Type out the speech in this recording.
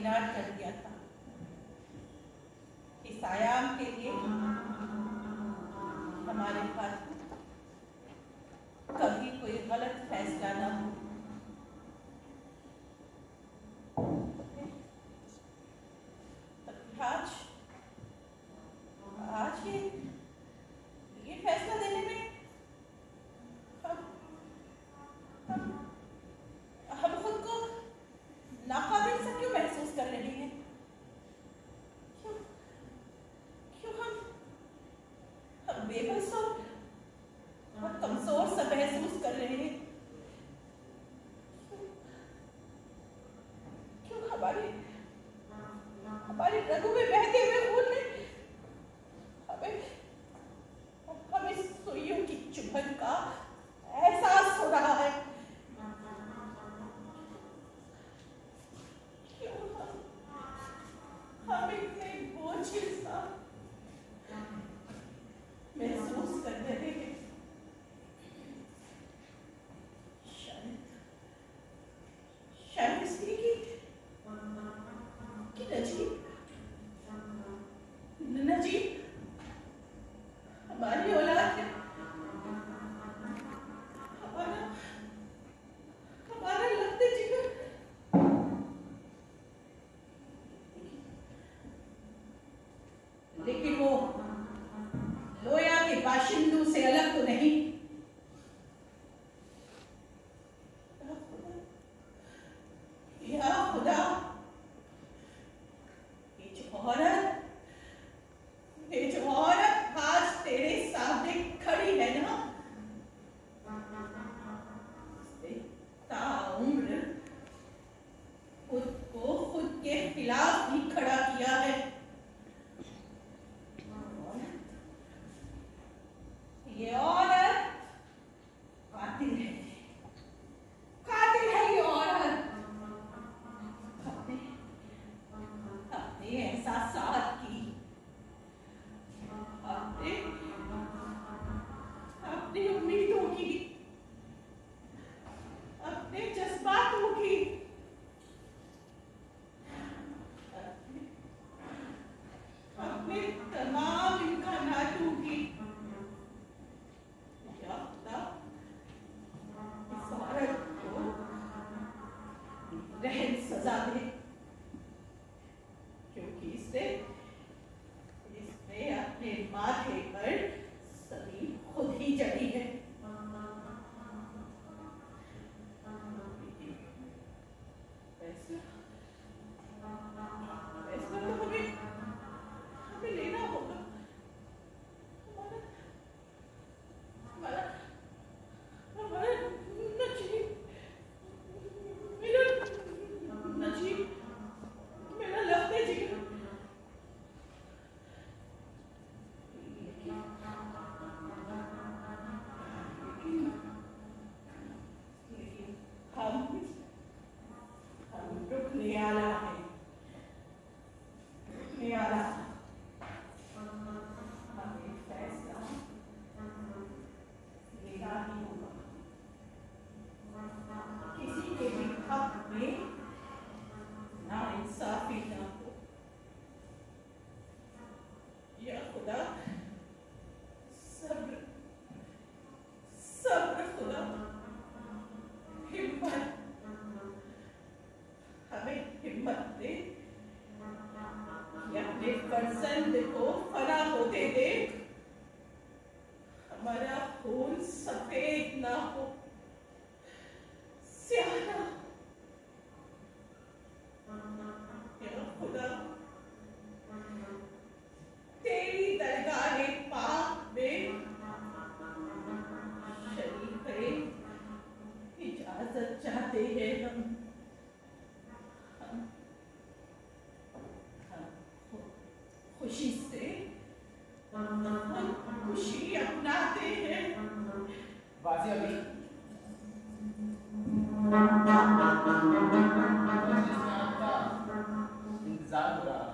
दरकिनार कर दिया था। इस आयाम के लिए हमारे पास कभी कोई गलत फैसला न हो। आज ये फैसला देने में हम खुद को नाकाबिल सा क्यों महसूस कर रहे हैं? क्यों हम बेबस और कमजोर सा महसूस कर रहे हैं? क्यों हमारी रगों में बहते हुए खून में हमें सुइयों की चुभन का एहसास हो रहा है? क्यों हम इतने बोझिल सा महसूस कर रहे हैं? शायद इसलिए कि नजीब हमारी औलाद है, हमारा लगते जिगर। लेकिन वो लोया के बाशिंदों से अलग तो नहीं। या खुदा, ये जो औरत आज तेरे सामने खड़ी है ना, ताउम्र खुद को खुद के खिलाफ ही खड़ा किया है। ये औरत कातिल है, कातिल है ये औरत। अपने एहसासात की, अपनी उम्मीदों की, अपने जज्बातों की, अपने तमाम इम्कानातों की इस औरत को रहम सजा दे, क्योंकि इसने अपने माथे पर सभी खुद ही जड़ी है। फैसला तो हमें लेना होगा। हमारा नजीब मेरा लगते जिगर। हम रुकने आला है, रुकने आला। हमें फैसला लेना ही होगा। किसी के भी हक में नाइंसाफी ना हो। या खुदा, सब्र सब्र खुदा, हिम्मत, हमें हिम्मत दे कि अपने फर्जंद को फना होते देख हमारा खून सफेद ना हो, स्याह ना। या खुदा, तेरी दरगाह पाक में शरीक इजाजत चाहते हैं। हम खुशी से खुशी अपनाते हैं। वाजिया भी इंतजार हो रहा